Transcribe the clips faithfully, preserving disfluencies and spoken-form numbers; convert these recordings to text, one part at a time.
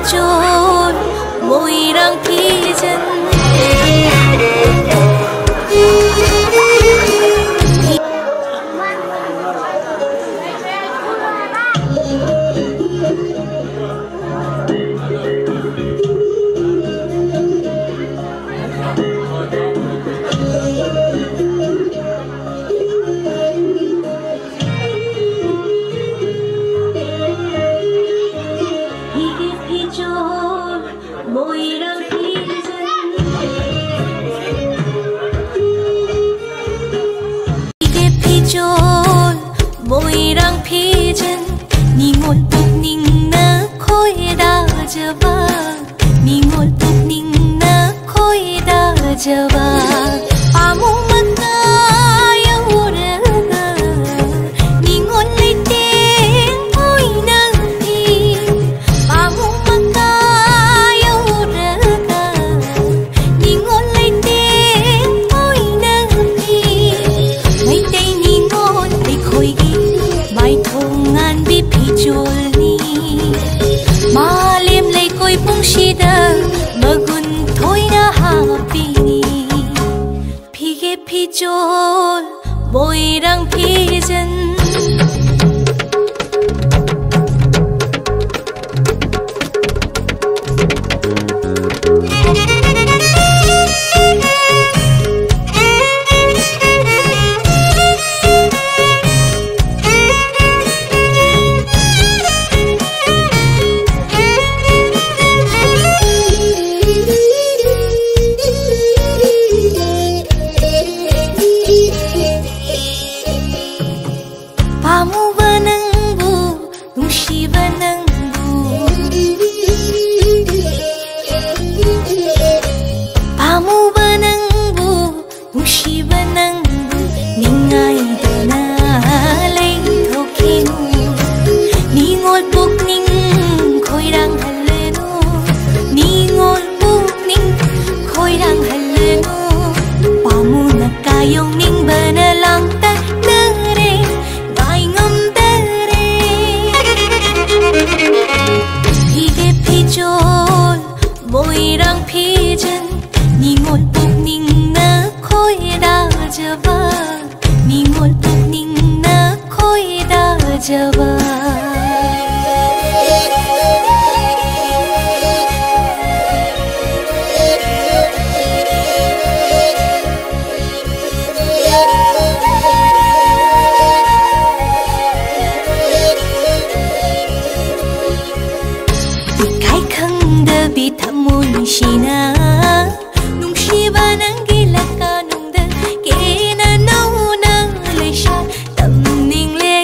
피존 모이랑 피전 모이랑 피전 닝올 뚝닝나 코에다 잡아 닝올 뚝닝나 코에다 잡아 아무만가 여우르가 닝올 리땡 보이는 피 아무만가 여우르가 닝올 리땡 보이는 피 메이데이 닝올 리코이기 mai thongan bi pijolni malim lei koi pungshida magun thoina hapini phige pijol boirang pijan 모이랑 피전 닝올 뚝닝나 코에다 잡아 닝올 뚝닝나 코에다 잡아 Shina nung shiba nang gilaka nung da kena nau nang le sha tam ning le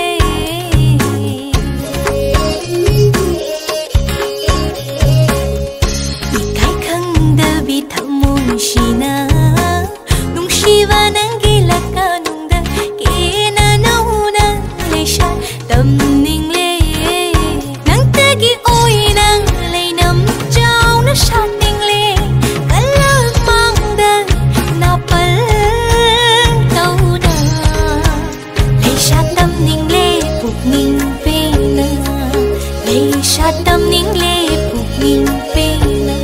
ikai khang da bi thamun shina nung shiba nang gilaka nung da kena nau nang le sha tam ning le nang tagi oi nang le nam sát tình lệ cả lớp mang đơn nào bal đâu đà lấy sát tâm ninh lệ phục ninh về nơ lấy sát tâm ninh lệ phục ninh về nơ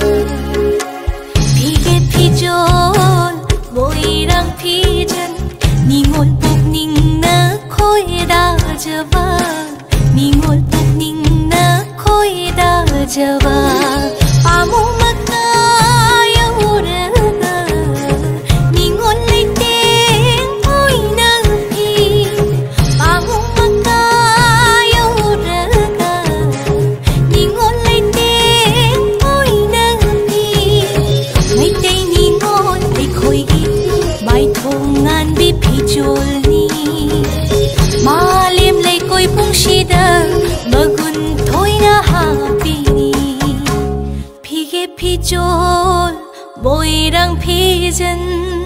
phi ghé phi chôn bồi đang phi chân ni ngồi phục ninh nơ khôi đa chờ vợ ni ngồi phục ninh nơ khôi đa chờ vợ 아무만가 여우르가 닝올 리땡 보이는 피 아무만가 여우르가 닝올 리땡 보이는 피 메이데이 닝올 리코이기 mai thongan bi pijolni malim lei koi pungshida magun thoina hapini pijol 모이랑 피전